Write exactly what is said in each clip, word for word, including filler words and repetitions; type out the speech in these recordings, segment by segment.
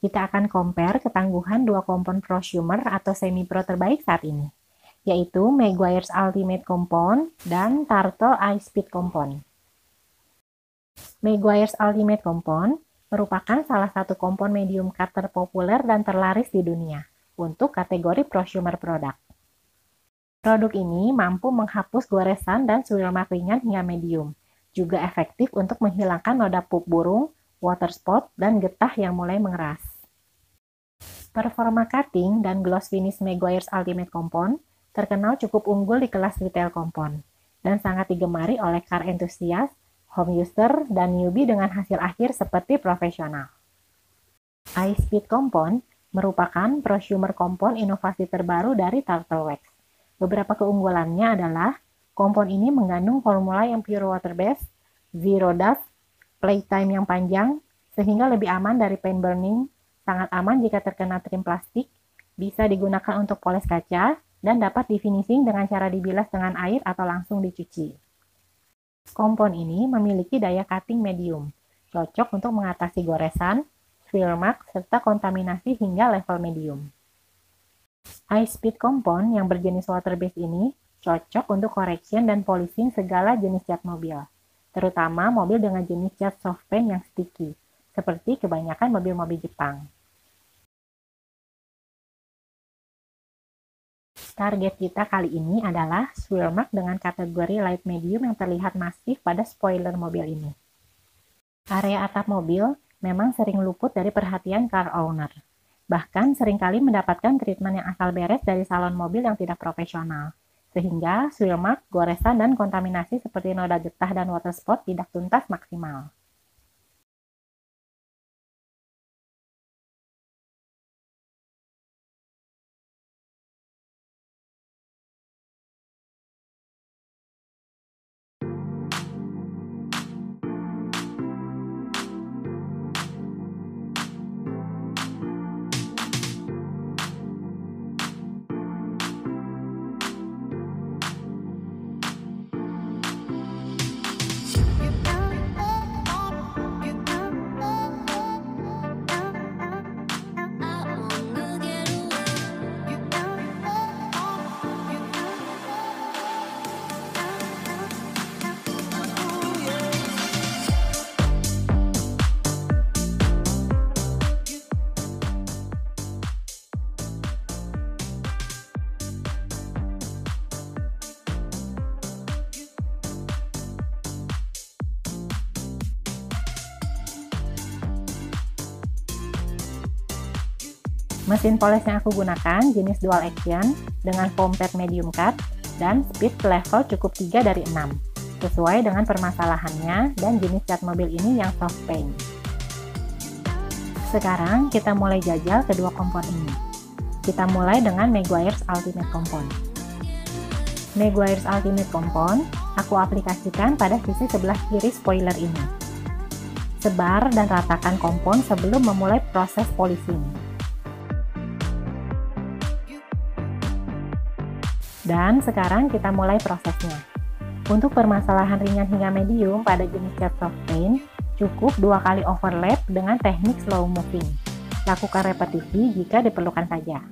Kita akan compare ketangguhan dua kompon prosumer atau semi-pro terbaik saat ini, yaitu Meguiar's Ultimate Compound dan Turtle Ice Speed Compound. Meguiar's Ultimate Compound merupakan salah satu kompon medium cut terpopuler dan terlaris di dunia untuk kategori prosumer product. Produk ini mampu menghapus goresan dan swirl mark ringan hingga medium, juga efektif untuk menghilangkan noda pup burung, water spot, dan getah yang mulai mengeras. Performa cutting dan gloss finish Meguiar's Ultimate Compound terkenal cukup unggul di kelas retail kompon, dan sangat digemari oleh car enthusiast, home user, dan newbie dengan hasil akhir seperti profesional. Ice Speed Compound merupakan prosumer kompon inovasi terbaru dari Turtle Wax. Beberapa keunggulannya adalah kompon ini mengandung formula yang pure water based, zero dust, playtime yang panjang, sehingga lebih aman dari paint burning, sangat aman jika terkena trim plastik, bisa digunakan untuk poles kaca, dan dapat di finishing dengan cara dibilas dengan air atau langsung dicuci. Kompon ini memiliki daya cutting medium, cocok untuk mengatasi goresan, swirl mark, serta kontaminasi hingga level medium. Ice Speed Compound yang berjenis water based ini cocok untuk correction dan polishing segala jenis cat mobil, terutama mobil dengan jenis cat soft paint yang sticky, seperti kebanyakan mobil-mobil Jepang. Target kita kali ini adalah swirl mark dengan kategori light medium yang terlihat masif pada spoiler mobil ini. Area atap mobil memang sering luput dari perhatian car owner. Bahkan seringkali mendapatkan treatment yang asal beres dari salon mobil yang tidak profesional, sehingga swirl mark, goresan, dan kontaminasi seperti noda getah dan water spot tidak tuntas maksimal. Mesin poles yang aku gunakan jenis dual action dengan foam pad medium cut dan speed level cukup tiga dari enam, sesuai dengan permasalahannya dan jenis cat mobil ini yang soft paint. Sekarang kita mulai jajal kedua kompon ini. Kita mulai dengan Meguiar's Ultimate Compound. Meguiar's Ultimate Compound aku aplikasikan pada sisi sebelah kiri spoiler ini. Sebar dan ratakan kompon sebelum memulai proses polishing. Dan sekarang kita mulai prosesnya. Untuk permasalahan ringan hingga medium pada jenis cat soft paint, cukup dua kali overlap dengan teknik slow moving. Lakukan repetisi jika diperlukan saja.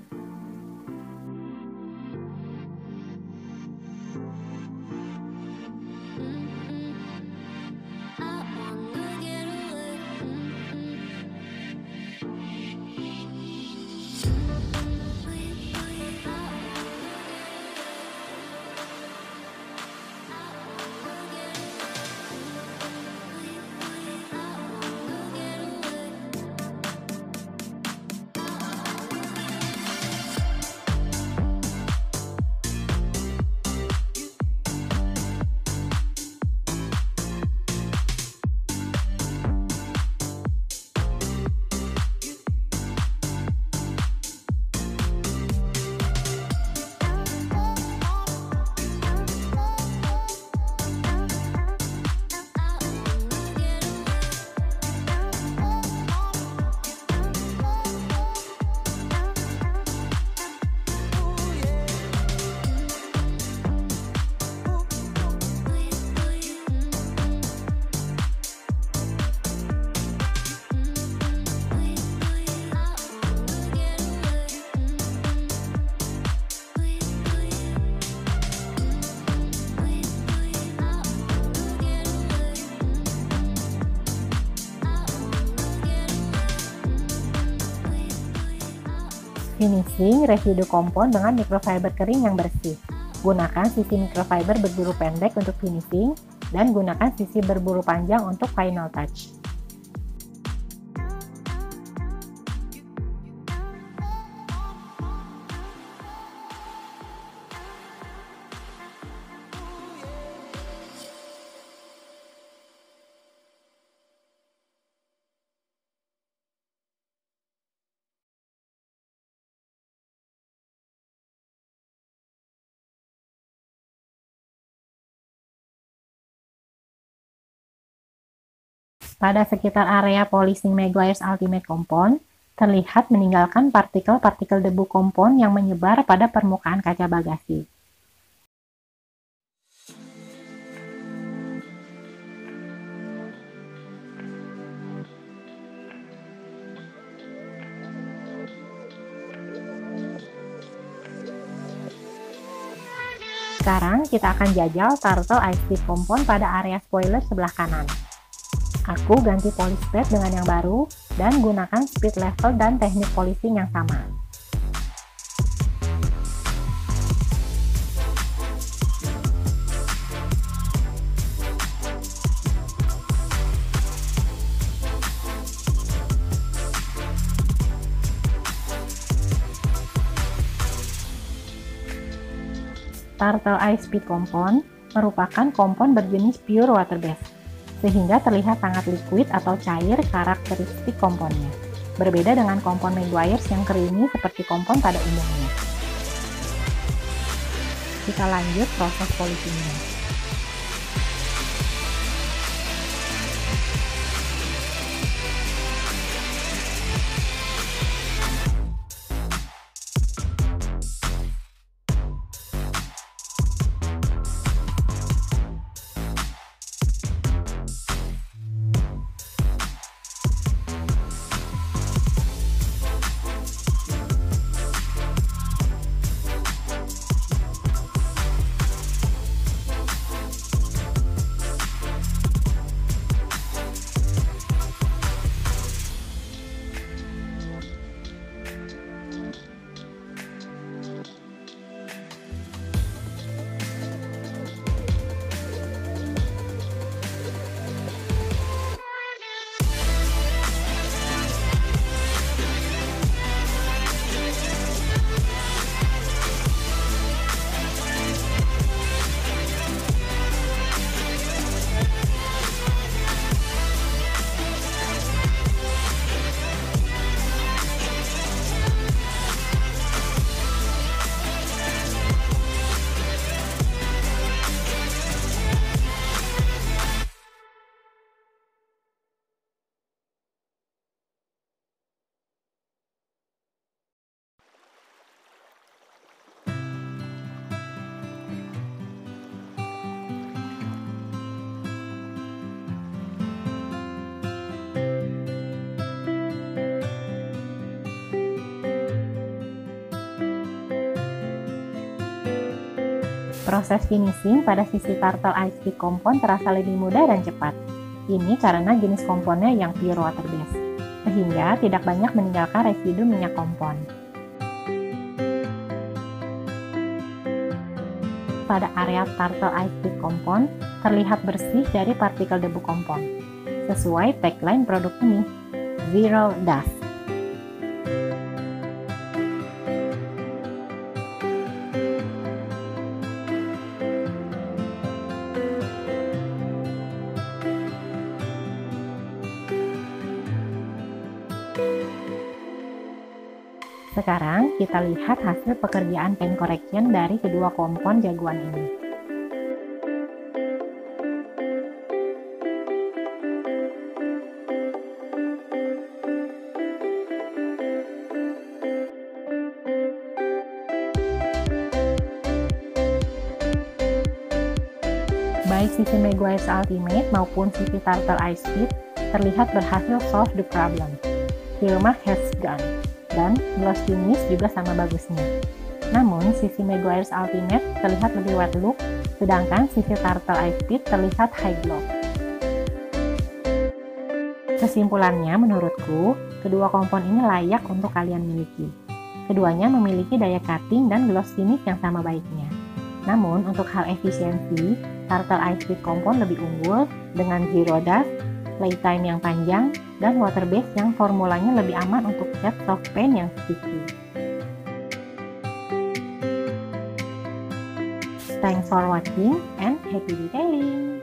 Finishing residu kompon dengan microfiber kering yang bersih. Gunakan sisi microfiber berburu pendek untuk finishing dan gunakan sisi berburu panjang untuk final touch. Pada sekitar area polishing Meguiar's Ultimate Compound, terlihat meninggalkan partikel-partikel debu kompon yang menyebar pada permukaan kaca bagasi. Sekarang kita akan jajal Turtle Ice Speed Compound pada area spoiler sebelah kanan. Aku ganti polish pad dengan yang baru dan gunakan speed level dan teknik polishing yang sama. Turtle Ice Speed Compound merupakan kompon berjenis pure water based, sehingga terlihat sangat liquid atau cair karakteristik komponnya. Berbeda dengan kompon Meguiar's yang creamy seperti kompon pada umumnya. Kita lanjut proses polishingnya. Proses finishing pada sisi Turtle Ice Speed Compound terasa lebih mudah dan cepat. Ini karena jenis komponnya yang pure water based, sehingga tidak banyak meninggalkan residu minyak kompon. Pada area Turtle Ice Speed Compound terlihat bersih dari partikel debu kompon, sesuai tagline produk ini, Zero Dust. Sekarang kita lihat hasil pekerjaan paint correction dari kedua kompon jagoan ini. Baik sisi Meguiar's Ultimate maupun sisi Turtle Ice Speed terlihat berhasil solve the problem. Heel mark has gone, dan gloss finish juga sama bagusnya. Namun, sisi Meguiar's Ultimate terlihat lebih wet look, sedangkan sisi Turtle Ice Speed terlihat high glow. Kesimpulannya, menurutku, kedua kompon ini layak untuk kalian miliki. Keduanya memiliki daya cutting dan gloss finish yang sama baiknya. Namun, untuk hal efisiensi, Turtle Ice Speed Compound lebih unggul dengan zero dust, playtime yang panjang, dan water base yang formulanya lebih aman untuk cat soft paint yang sticky. Thanks for watching and happy detailing!